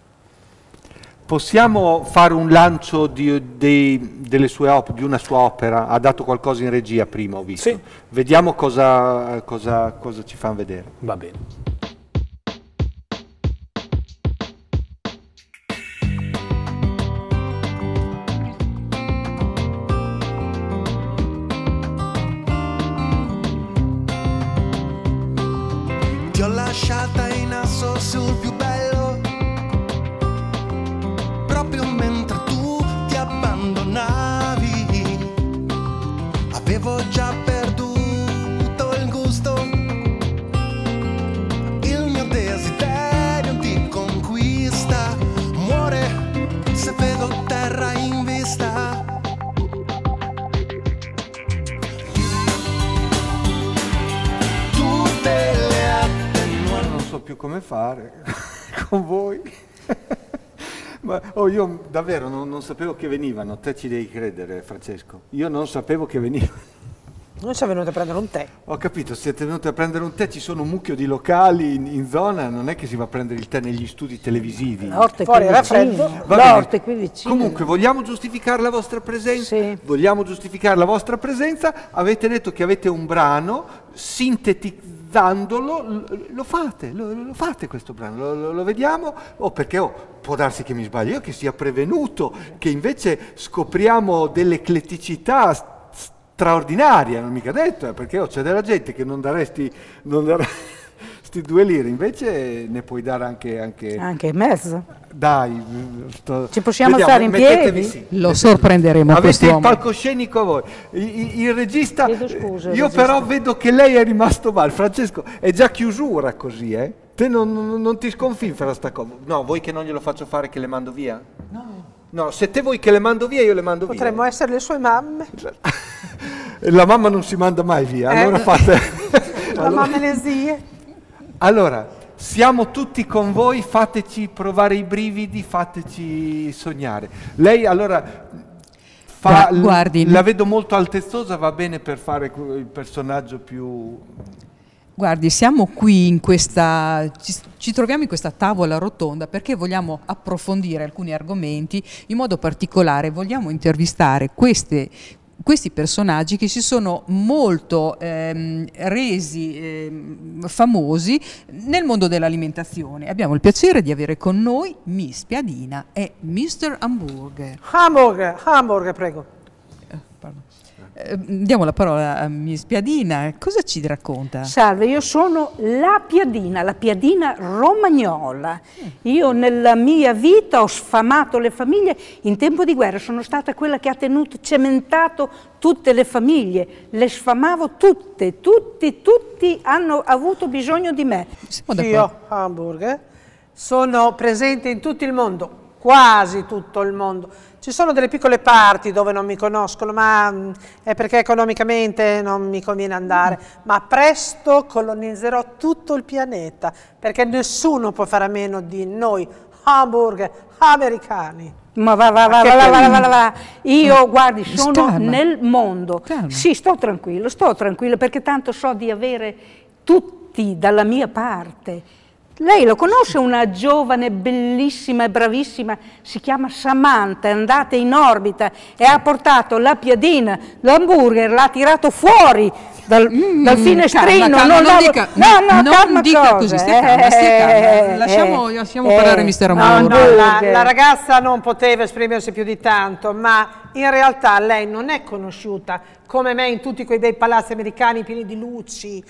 A: Possiamo fare un lancio di, di, delle sue op- di una sua opera? Ha dato qualcosa in regia prima, ho visto.
C: Sì.
A: Vediamo cosa, cosa, cosa ci fanno vedere.
C: Va bene.
G: Ti ho lasciata in asso sul più bello, proprio mentre tu ti abbandonavi. Avevo già perduto il gusto, il mio desiderio di conquista muore se vedo terra in vista. Tutte le attenuanti.
A: Non so più come fare con voi. Ma oh, io davvero non, non sapevo che venivano, te ci devi credere, Francesco. Io non sapevo che venivano.
F: Noi siamo venuti a prendere un tè.
A: Ho capito, siete venuti a prendere un tè, ci sono un mucchio di locali in, in zona, non è che si va a prendere il tè negli studi televisivi.
E: L'orto è
F: Fuori
E: qui
F: era
E: vicino.
F: freddo.
E: L'orto è qui vicino.
A: Comunque, vogliamo giustificare la vostra presenza?
E: Sì.
A: Vogliamo giustificare la vostra presenza? Avete detto che avete un brano, sintetizzandolo, lo fate, lo, lo fate questo brano, lo, lo, lo vediamo? Oh, perché oh, può darsi che mi sbaglio, io che sia prevenuto, che invece scopriamo delle ecletticità straordinaria, non mica detto, eh, perché oh, c'è della gente che non daresti, non daresti due lire, invece ne puoi dare anche... Anche,
E: anche in mezzo.
A: Dai, sto,
E: ci possiamo
A: vediamo,
E: alzare in piedi?
A: Sì.
H: Lo sorprenderemo.
A: Avete il palcoscenico a voi. Il, il, il regista,
E: scusa,
A: io
E: regista.
A: però vedo che lei è rimasto male. Francesco, è già chiusura così, eh? Te non, non, non ti sconfinfera sta cosa. No, vuoi che non glielo faccio fare, che le mando via?
F: No.
A: No, se te vuoi che le mando via, io le mando
F: Potremmo
A: via.
F: essere le sue mamme.
A: La mamma non si manda mai via,
F: Eh.
A: allora fate...
F: La mamma e le zie.
A: Allora, siamo tutti con voi, fateci provare i brividi, fateci sognare. Lei allora fa,
H: Gu- guardi,
A: la vedo molto altezzosa, va bene per fare il personaggio più...
H: Guardi, siamo qui in questa, ci, ci troviamo in questa tavola rotonda perché vogliamo approfondire alcuni argomenti, in modo particolare vogliamo intervistare queste, questi personaggi che si sono molto ehm, resi ehm, famosi nel mondo dell'alimentazione. Abbiamo il piacere di avere con noi Miss Piadina e mister Hamburger.
F: Hamburger, hamburger, prego.
H: Eh, pardon. Eh, diamo la parola a Miss Piadina, cosa ci racconta?
E: Salve, io sono la Piadina, la Piadina romagnola. Io nella mia vita ho sfamato le famiglie, in tempo di guerra sono stata quella che ha tenuto, cementato tutte le famiglie, le sfamavo tutte, tutti, tutti hanno avuto bisogno di me.
F: Io, hamburger, sono presente in tutto il mondo, quasi tutto il mondo. Ci sono delle piccole parti dove non mi conoscono, ma mh, è perché economicamente non mi conviene andare, ma presto colonizzerò tutto il pianeta, perché nessuno può fare a meno di noi, hamburger, americani.
E: Ma va, va, va, va, va, va, va, va, va. Io, guardi, sono
H: Calma.
E: nel mondo.
H: Calma.
E: Sì, sto tranquillo, sto tranquillo, perché tanto so di avere tutti dalla mia parte. Lei lo conosce, una giovane bellissima e bravissima, si chiama Samantha, è andata in orbita e ha portato la Piadina, l'hamburger, l'ha tirato fuori dal,
H: Mm,
E: dal finestrino.
H: calma, calma,
E: non,
H: non
E: la-
H: dica,
E: no, no,
H: non
E: calma
H: dica
E: cosa,
H: così, stia calma, stia calma.
E: eh,
H: Lasciamo-
E: eh,
H: lasciamo parlare mister
F: No,
H: Hamburger.
F: no, la, la ragazza non poteva esprimersi più di tanto, ma in realtà lei non è conosciuta come me in tutti quei bei palazzi americani pieni di luci.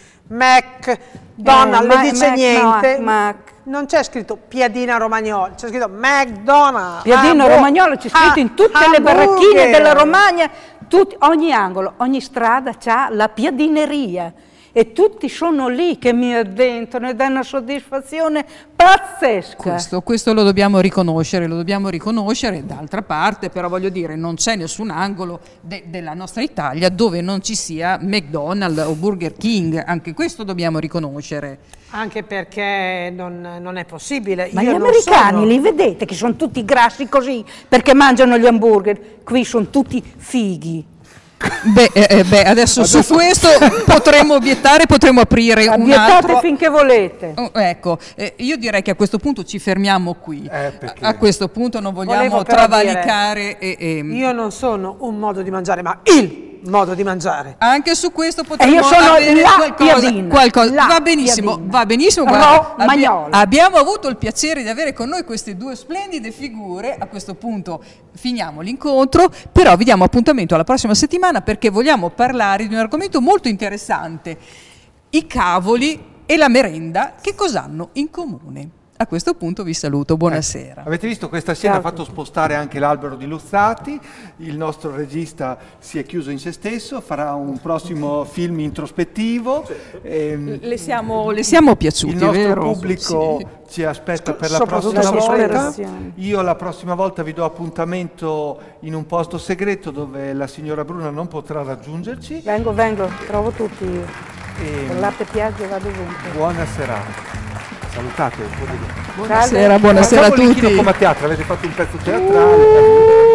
F: McDonald's
E: Eh,
F: le
E: Ma-
F: dice
E: Mac-
F: niente.
E: no, Mac.
F: Non c'è scritto Piadina Romagnola, c'è scritto McDonald's.
E: Piadino
F: Ah,
E: Romagnolo c'è scritto
F: ah,
E: in tutte le
F: hamburger.
E: baracchine della Romagna, tutti- ogni angolo, ogni strada c'ha la piadineria e tutti sono lì che mi addentrano ed è una soddisfazione pazzesca.
H: Questo, questo lo dobbiamo riconoscere, lo dobbiamo riconoscere. D'altra parte, però, voglio dire, non c'è nessun angolo de- della nostra Italia dove non ci sia McDonald's o Burger King, anche questo dobbiamo riconoscere.
F: Anche perché non, non è possibile.
E: Ma
F: Io
E: gli
F: non
E: americani
F: sono-
E: li vedete che sono tutti grassi così perché mangiano gli hamburger, qui sono tutti fighi.
H: Beh, eh, eh, beh, adesso su questo potremmo obiettare, potremmo aprire un
E: Vietate
H: altro...
E: finché volete.
H: Oh, ecco, eh, io direi che a questo punto ci fermiamo qui.
A: Eh, perché-
H: a, a questo punto non vogliamo
F: Volevo però
H: travalicare e, e-
F: Io non sono un modo di mangiare, ma il modo di mangiare.
H: anche su questo potremmo
E: io sono
H: avere
E: la
H: qualcosa,
E: Piadina,
H: qualcosa.
E: la
H: Va benissimo,
E: Piadina.
H: va benissimo. guarda,
E: Romagnola.
H: abbi- abbiamo avuto il piacere di avere con noi queste due splendide figure. A questo punto finiamo l'incontro, però vi diamo appuntamento alla prossima settimana perché vogliamo parlare di un argomento molto interessante: i cavoli e la merenda, che cosa hanno in comune? A questo punto vi saluto, buonasera.
A: Avete visto, questa scena ha
E: Ciao.
A: fatto spostare anche l'albero di Luzzati, il nostro regista si è chiuso in se stesso, farà un prossimo film introspettivo. ehm,
H: Le siamo, le siamo piaciuti,
A: il nostro
H: vero?
A: pubblico
H: Sì.
A: ci aspetta per la
F: soprattutto
A: prossima
F: la
A: volta.
E: disperazione.
A: Io la prossima volta vi do appuntamento in un posto segreto dove la signora Bruna non potrà raggiungerci.
E: Vengo, vengo, trovo tutti io.
A: E
E: Con latte Piaggio vado ovunque.
A: buona serata. Salutate.
H: Buonasera, buonasera a
A: Facciamo l'inchino
H: tutti.
A: come a teatro, avete fatto un pezzo teatrale.